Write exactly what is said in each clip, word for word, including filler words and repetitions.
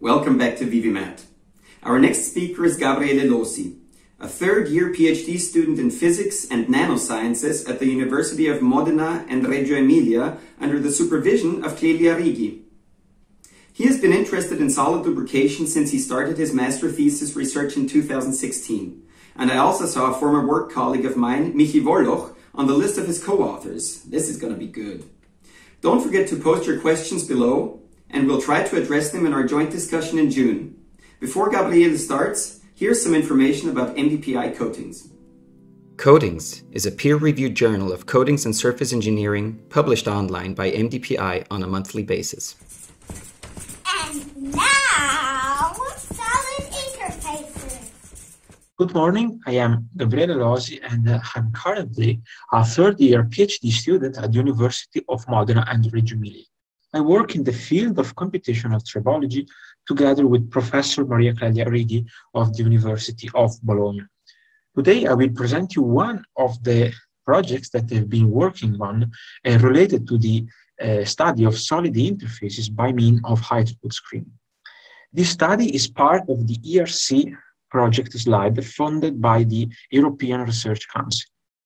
Welcome back to ViViMaT. Our next speaker is Gabriele Losi, a third-year PhD student in physics and nanosciences at the University of Modena and Reggio Emilia under the supervision of Clelia Righi. He has been interested in solid lubrication since he started his master thesis research in two thousand sixteen. And I also saw a former work colleague of mine, Michi Wolloch, on the list of his co-authors. This is going to be good. Don't forget to post your questions below, and we'll try to address them in our joint discussion in June. Before Gabriele starts, here's some information about M D P I Coatings. Coatings is a peer-reviewed journal of coatings and surface engineering published online by M D P I on a monthly basis. And now, solid interfaces. Good morning, I am Gabriele Losi and uh, I'm currently a third-year PhD student at the University of Modena and Reggio Emilia. I work in the field of computational tribology together with Professor Maria Clelia Righi of the University of Bologna. Today, I will present you one of the projects that I've been working on uh, related to the uh, study of solid interfaces by means of high-throughput screening. This study is part of the E R C project slide funded by the European Research Council.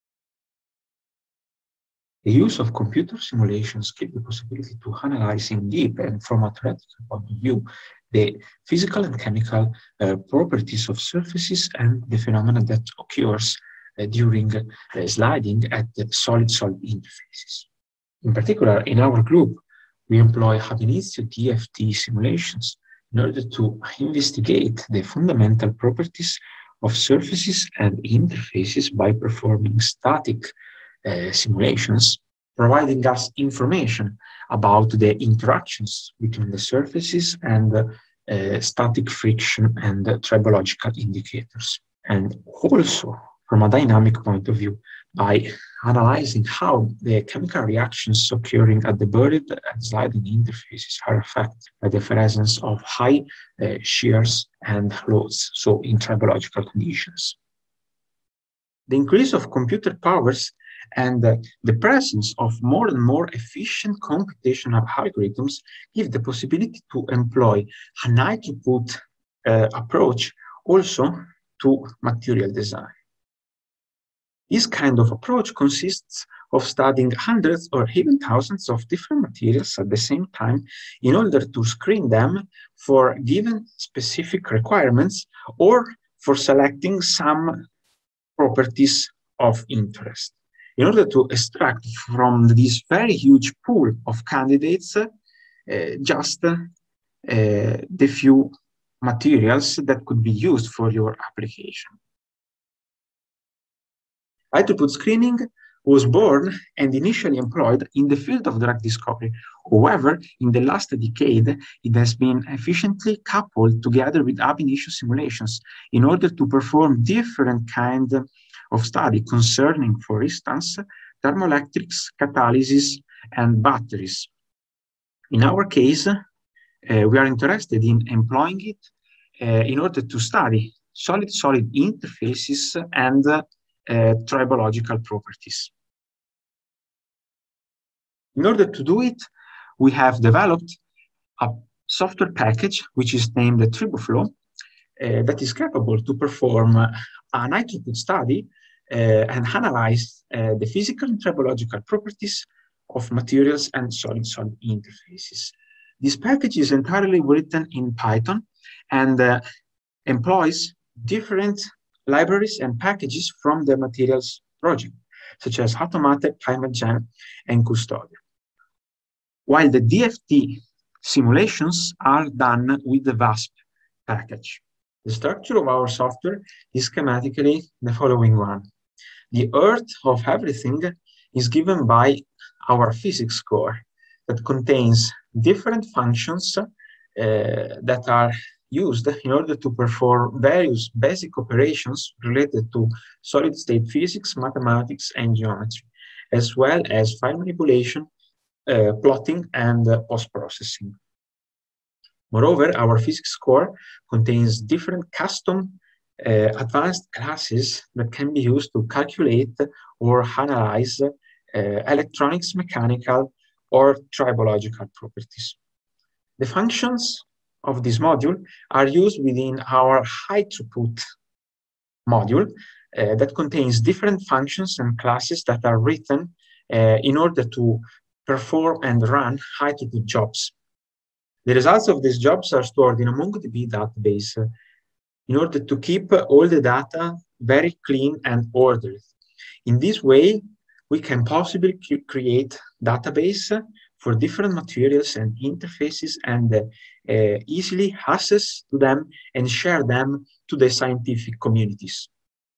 The use of computer simulations gives the possibility to analyze in deep and from a theoretical point of view the physical and chemical uh, properties of surfaces and the phenomena that occurs uh, during uh, sliding at the solid-solid interfaces. In particular, in our group, we employ ab initio D F T simulations in order to investigate the fundamental properties of surfaces and interfaces by performing static Uh, simulations, providing us information about the interactions between the surfaces and uh, uh, static friction and uh, tribological indicators. And also, from a dynamic point of view, by analyzing how the chemical reactions occurring at the buried and sliding interfaces are affected by the presence of high uh, shears and loads, so in tribological conditions. The increase of computer powers and uh, the presence of more and more efficient computational algorithms give the possibility to employ a high-throughput uh, approach also to material design. This kind of approach consists of studying hundreds or even thousands of different materials at the same time in order to screen them for given specific requirements or for selecting some properties of interest, in order to extract from this very huge pool of candidates uh, just uh, the few materials that could be used for your application. High-throughput screening was born and initially employed in the field of drug discovery. However, in the last decade, it has been efficiently coupled together with ab initio simulations in order to perform different kinds of study concerning, for instance, thermoelectrics, catalysis, and batteries. In our case, uh, we are interested in employing it uh, in order to study solid-solid interfaces and uh, uh, tribological properties. In order to do it, we have developed a software package which is named the TriboFlow uh, that is capable to perform uh, an high-throughput study uh, and analyze uh, the physical and tribological properties of materials and solid-solid interfaces. This package is entirely written in Python and uh, employs different libraries and packages from the materials project, such as Automate, ClimateGen, and Custodia. While the D F T simulations are done with the VASP package. The structure of our software is schematically the following one. The earth of everything is given by our physics core that contains different functions uh, that are used in order to perform various basic operations related to solid-state physics, mathematics, and geometry, as well as file manipulation, uh, plotting, and uh, post-processing. Moreover, our physics core contains different custom uh, advanced classes that can be used to calculate or analyze uh, electronics, mechanical, or tribological properties. The functions of this module are used within our high-throughput module uh, that contains different functions and classes that are written uh, in order to perform and run high-throughput jobs. The results of these jobs are stored in a MongoDB database uh, in order to keep uh, all the data very clean and ordered. In this way, we can possibly create database for different materials and interfaces and uh, uh, easily access to them and share them to the scientific communities.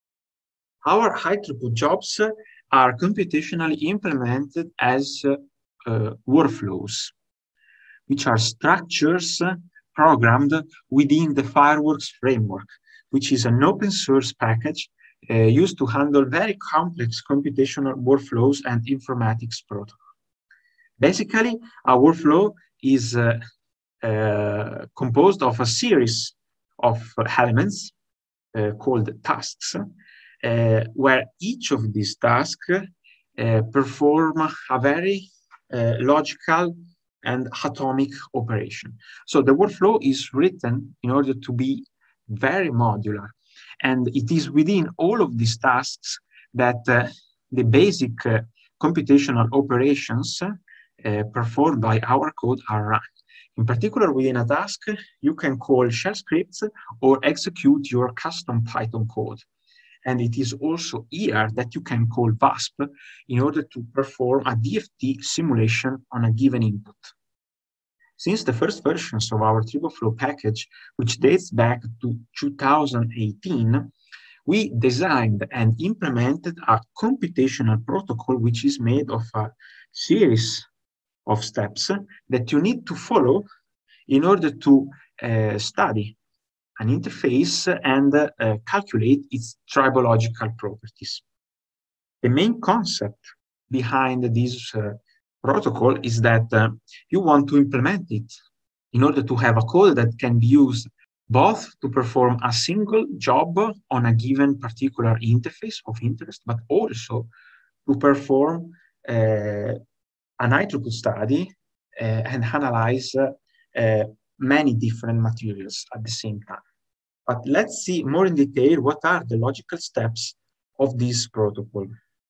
Our high-throughput jobs are computationally implemented as uh, uh, workflows, which are structures programmed within the Fireworks framework, which is an open source package uh, used to handle very complex computational workflows and informatics protocols. Basically, our workflow is uh, uh, composed of a series of elements uh, called tasks, uh, where each of these tasks uh, perform a very uh, logical and atomic operation. So the workflow is written in order to be very modular. And it is within all of these tasks that uh, the basic uh, computational operations uh, performed by our code are run. In particular, within a task, you can call shell scripts or execute your custom Python code. And it is also here that you can call VASP in order to perform a D F T simulation on a given input. Since the first versions of our TurboFlow package, which dates back to two thousand eighteen, we designed and implemented a computational protocol which is made of a series of steps that you need to follow in order to uh, study an interface and uh, calculate its tribological properties. The main concept behind this uh, protocol is that uh, you want to implement it in order to have a code that can be used both to perform a single job on a given particular interface of interest, but also to perform uh, an high-throughput study uh, and analyze uh, uh, many different materials at the same time. But let's see more in detail what are the logical steps of this protocol.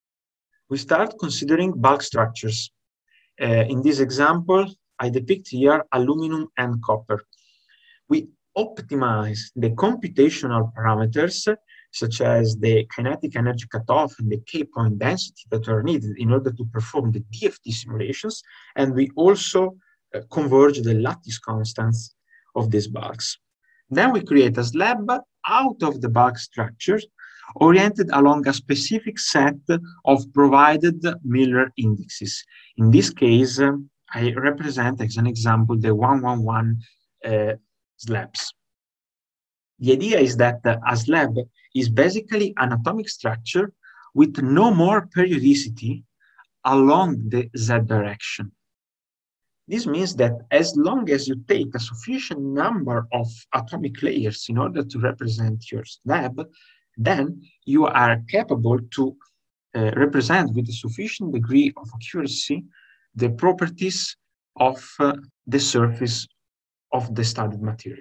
We start considering bulk structures. Uh, in this example, I depict here aluminum and copper. We optimize the computational parameters, such as the kinetic energy cutoff and the K-point density that are needed in order to perform the D F T simulations, and we also uh, converge the lattice constants of these bulks. Then we create a slab out of the bulk structures oriented along a specific set of provided Miller indexes. In this case, uh, I represent as an example the one one one uh, slabs. The idea is that uh, a slab is basically an atomic structure with no more periodicity along the Z direction. This means that as long as you take a sufficient number of atomic layers in order to represent your slab, then you are capable to uh, represent with a sufficient degree of accuracy the properties of uh, the surface of the studied material.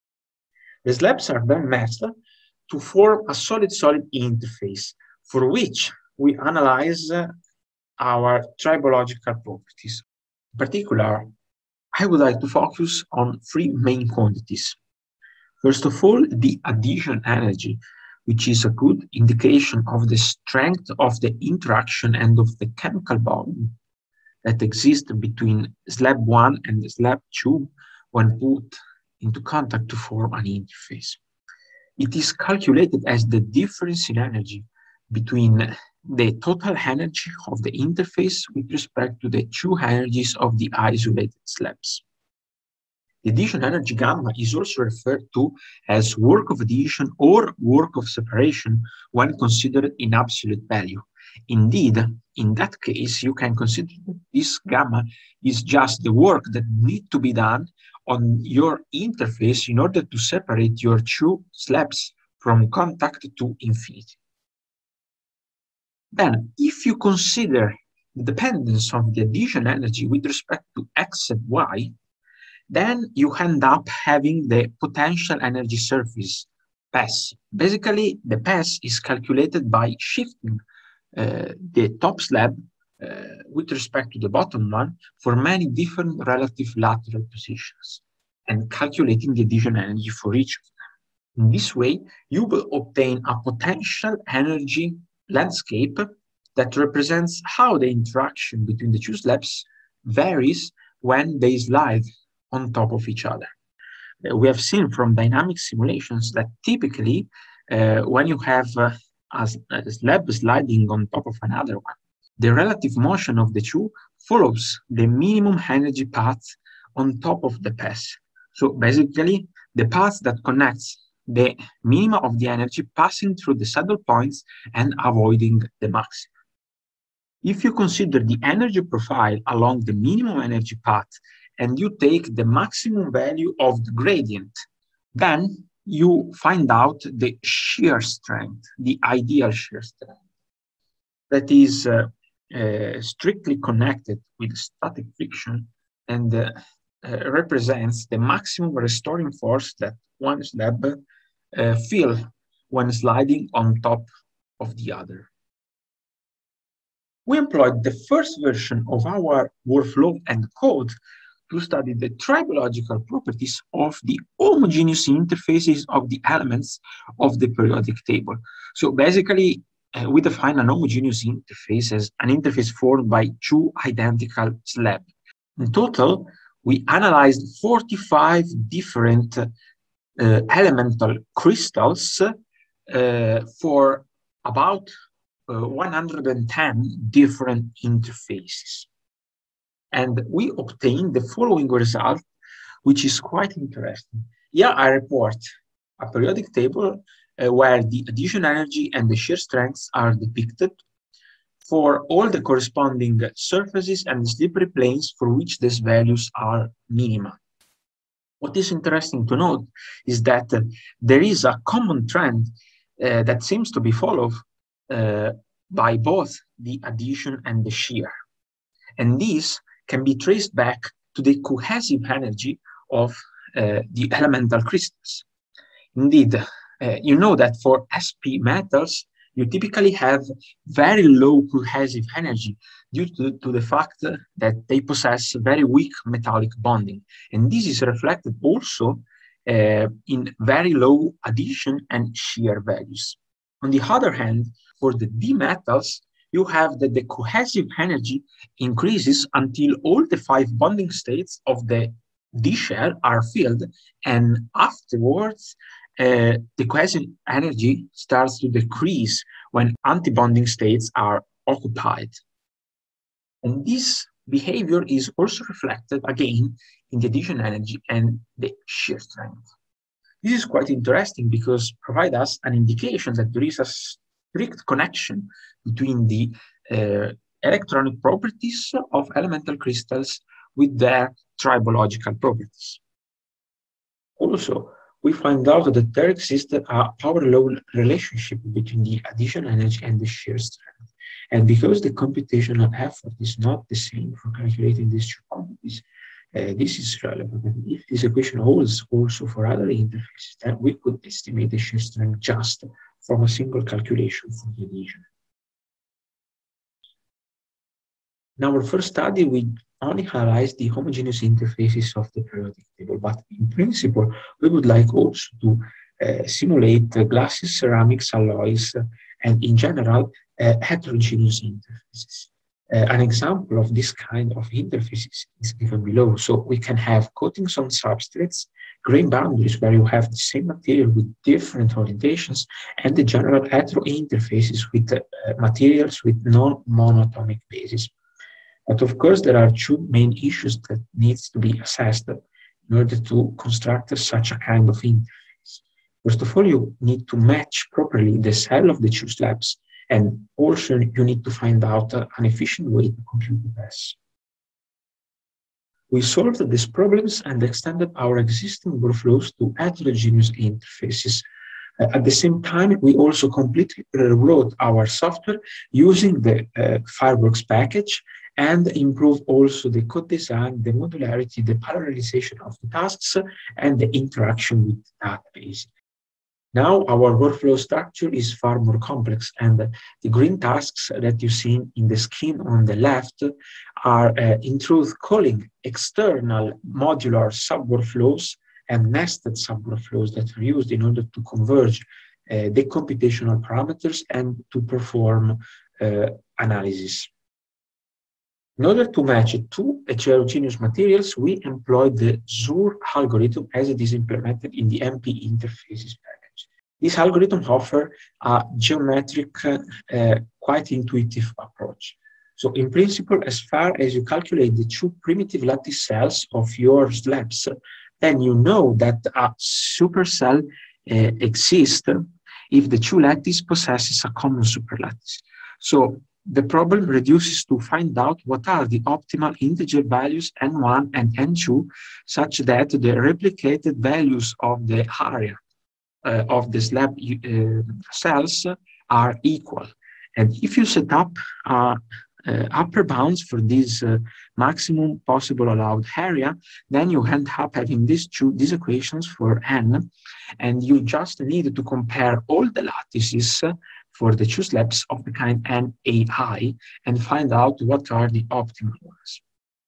The slabs are then meshed to form a solid-solid interface for which we analyze uh, our tribological properties. In particular, I would like to focus on three main quantities. First of all, the adhesion energy, which is a good indication of the strength of the interaction and of the chemical bond that exists between slab one and slab two when put into contact to form an interface. It is calculated as the difference in energy between the total energy of the interface with respect to the two energies of the isolated slabs. The adhesion energy gamma is also referred to as work of adhesion or work of separation when considered in absolute value. Indeed, in that case, you can consider that this gamma is just the work that needs to be done on your interface in order to separate your two slabs from contact to infinity. Then, if you consider the dependence of the adhesion energy with respect to x and y, then you end up having the potential energy surface, P E S. Basically, the P E S is calculated by shifting uh, the top slab uh, with respect to the bottom one for many different relative lateral positions and calculating the addition energy for each of them. In this way, you will obtain a potential energy landscape that represents how the interaction between the two slabs varies when they slide on top of each other. Uh, we have seen from dynamic simulations that typically uh, when you have uh, a, a slab sliding on top of another one, the relative motion of the two follows the minimum energy path on top of the P E S. So basically, the path that connects the minima of the energy passing through the saddle points and avoiding the maximum. If you consider the energy profile along the minimum energy path and you take the maximum value of the gradient, then you find out the shear strength, the ideal shear strength, that is uh, uh, strictly connected with static friction and uh, uh, represents the maximum restoring force that one slab uh, feel when sliding on top of the other. We employed the first version of our workflow and code to study the tribological properties of the homogeneous interfaces of the elements of the periodic table. So basically, uh, we define an homogeneous interface as an interface formed by two identical slabs. In total, we analyzed forty-five different uh, elemental crystals uh, for about uh, one hundred ten different interfaces. And we obtained the following result, which is quite interesting. Here I report a periodic table uh, where the addition energy and the shear strengths are depicted for all the corresponding surfaces and slippery planes for which these values are minima. What is interesting to note is that uh, there is a common trend uh, that seems to be followed uh, by both the addition and the shear. And this can be traced back to the cohesive energy of uh, the elemental crystals. Indeed, uh, you know that for S P metals, you typically have very low cohesive energy due to, to the fact that they possess very weak metallic bonding. And this is reflected also uh, in very low addition and shear values. On the other hand, for the D metals, you have that the cohesive energy increases until all the five bonding states of the D shell are filled, and afterwards uh, the cohesive energy starts to decrease when anti-bonding states are occupied. And this behavior is also reflected again in the addition energy and the shear strength. This is quite interesting because it provides us an indication that there is a strict connection between the uh, electronic properties of elemental crystals with their tribological properties. Also, we find out that there exists a power-law relationship between the addition energy and the shear strength. And because the computational effort is not the same for calculating these two quantities, uh, this is relevant. And if this equation holds also for other interfaces, then we could estimate the shear strength just from a single calculation for the addition. In our first study, we only analyzed the homogeneous interfaces of the periodic table, but in principle, we would like also to uh, simulate uh, glasses, ceramics, alloys, uh, and in general, uh, heterogeneous interfaces. Uh, an example of this kind of interfaces is given below. So we can have coatings on substrates, grain boundaries where you have the same material with different orientations, and the general hetero interfaces with uh, materials with non-monatomic bases. But of course, there are two main issues that needs to be assessed in order to construct such a kind of interface. First of all, you need to match properly the cell of the two slabs, and also you need to find out uh, an efficient way to compute the P E S. We solved these problems and extended our existing workflows to heterogeneous interfaces. Uh, at the same time, we also completely rewrote our software using the uh, Fireworks package and improve also the code design, the modularity, the parallelization of the tasks, and the interaction with the database. Now our workflow structure is far more complex, and the green tasks that you see in the scheme on the left are uh, in truth calling external modular sub-workflows and nested sub-workflows that are used in order to converge uh, the computational parameters and to perform uh, analysis. In order to match two heterogeneous materials, we employed the Z U R algorithm as it is implemented in the M P interfaces package. This algorithm offers a geometric, uh, quite intuitive approach. So in principle, as far as you calculate the two primitive lattice cells of your slabs, then you know that a supercell uh, exists if the two lattice possesses a common superlattice. So the problem reduces to find out what are the optimal integer values n one and n two, such that the replicated values of the area uh, of the slab uh, cells are equal. And if you set up uh, uh, upper bounds for this uh, maximum possible allowed area, then you end up having these two these equations for n, and you just need to compare all the lattices for the two slabs of the kind N A I and find out what are the optimal ones.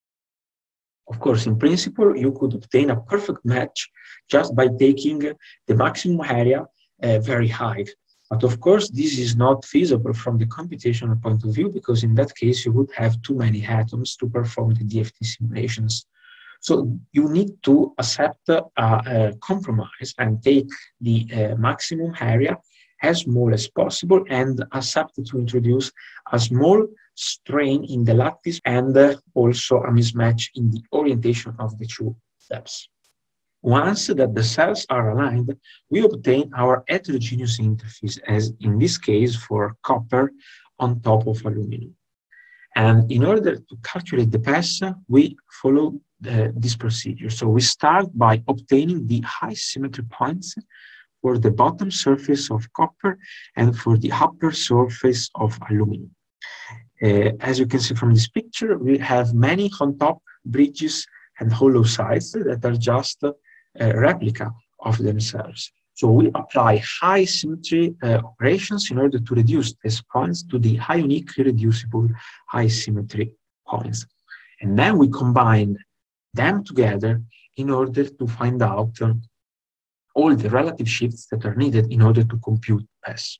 Of course, in principle, you could obtain a perfect match just by taking the maximum area uh, very high. But of course, this is not feasible from the computational point of view, because in that case, you would have too many atoms to perform the D F T simulations. So you need to accept a, a compromise and take the uh, maximum area as small as possible and accept to introduce a small strain in the lattice and uh, also a mismatch in the orientation of the two steps. Once that the cells are aligned, we obtain our heterogeneous interface, as in this case for copper on top of aluminum. And in order to calculate the pass, we follow the, this procedure. So we start by obtaining the high symmetry points for the bottom surface of copper and for the upper surface of aluminum. Uh, as you can see from this picture, we have many on top bridges and hollow sides that are just a replica of themselves. So we apply high symmetry uh, operations in order to reduce these points to the ionically reducible high symmetry points. And then we combine them together in order to find out uh, all the relative shifts that are needed in order to compute pass.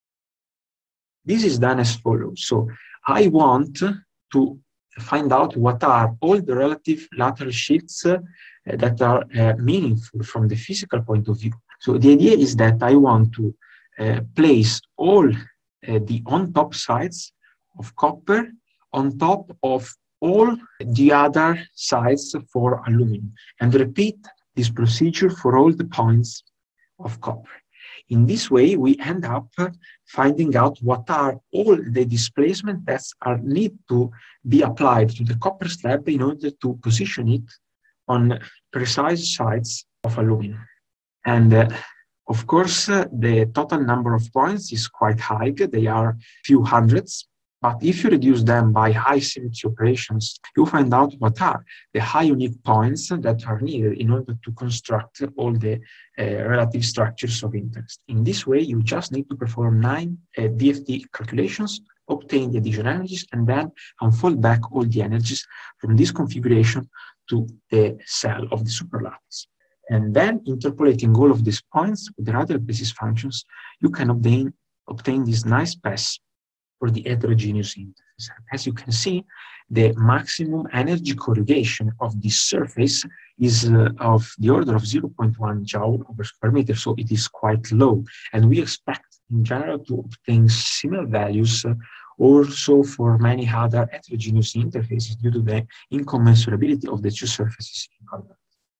This is done as follows. So I want to find out what are all the relative lateral shifts uh, that are uh, meaningful from the physical point of view. So the idea is that I want to uh, place all uh, the on-top sides of copper on top of all the other sides for aluminum and repeat this procedure for all the points of copper. In this way, we end up finding out what are all the displacement tests are need to be applied to the copper slab in order to position it on precise sides of aluminum. And uh, of course, uh, the total number of points is quite high. They are few hundreds. But if you reduce them by high symmetry operations, you find out what are the high unique points that are needed in order to construct all the uh, relative structures of interest. In this way, you just need to perform nine uh, D F T calculations, obtain the addition energies, and then unfold back all the energies from this configuration to the cell of the superlattice. And then interpolating all of these points with the other basis functions, you can obtain, obtain this nice pass for the heterogeneous interface. As you can see, the maximum energy corrugation of this surface is uh, of the order of zero point one joule over square meter, so it is quite low. And we expect in general to obtain similar values uh, also for many other heterogeneous interfaces due to the incommensurability of the two surfaces in contact.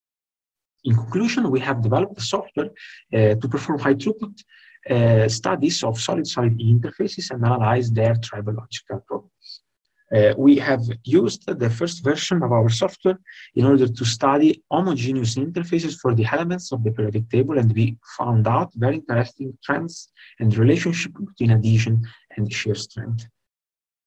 In conclusion, we have developed a software uh, to perform high throughput Uh, studies of solid-solid interfaces and analyze their tribological properties. Uh, we have used the first version of our software in order to study homogeneous interfaces for the elements of the periodic table, and we found out very interesting trends and relationship between adhesion and shear strength.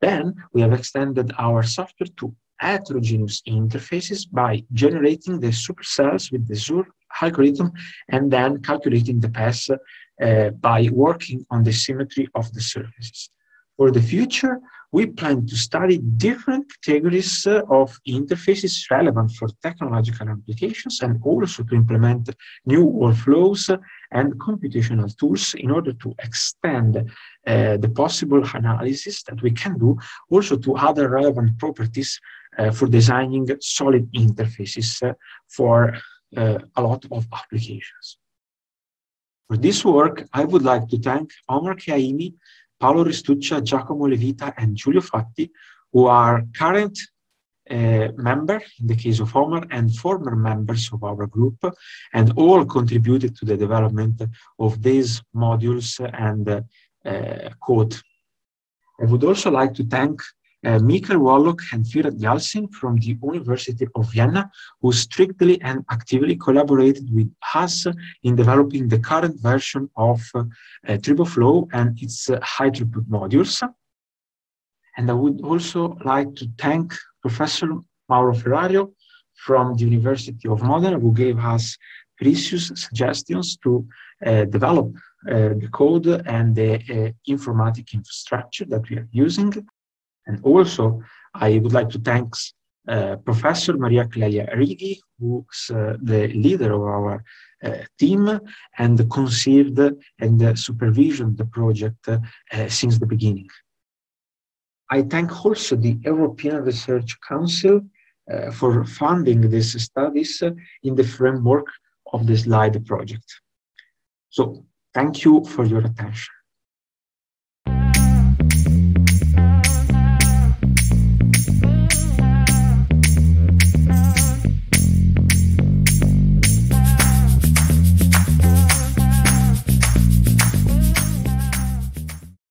Then we have extended our software to heterogeneous interfaces by generating the supercells with the Zur algorithm and then calculating the paths uh, by working on the symmetry of the surfaces. For the future, we plan to study different categories uh, of interfaces relevant for technological applications and also to implement new workflows and computational tools in order to extend uh, the possible analysis that we can do also to other relevant properties uh, for designing solid interfaces uh, for uh, a lot of applications. For this work, I would like to thank Omar Chiaimi, Paolo Restuccia, Giacomo Levita, and Giulio Fatti, who are current uh, members, in the case of Omar, and former members of our group, and all contributed to the development of these modules and uh, uh, code. I would also like to thank uh, Michael Wallock and Firat Yalcin from the University of Vienna, who strictly and actively collaborated with us in developing the current version of uh, uh, TurboFlow and its uh, high-throughput modules. And I would also like to thank Professor Mauro Ferrario from the University of Modena, who gave us precious suggestions to uh, develop uh, the code and the uh, informatic infrastructure that we are using. And also, I would like to thank uh, Professor Maria Clelia Righi, who's uh, the leader of our uh, team and conceived and uh, supervisioned the project uh, since the beginning. I thank also the European Research Council uh, for funding these studies uh, in the framework of the SLIDE project. So, thank you for your attention.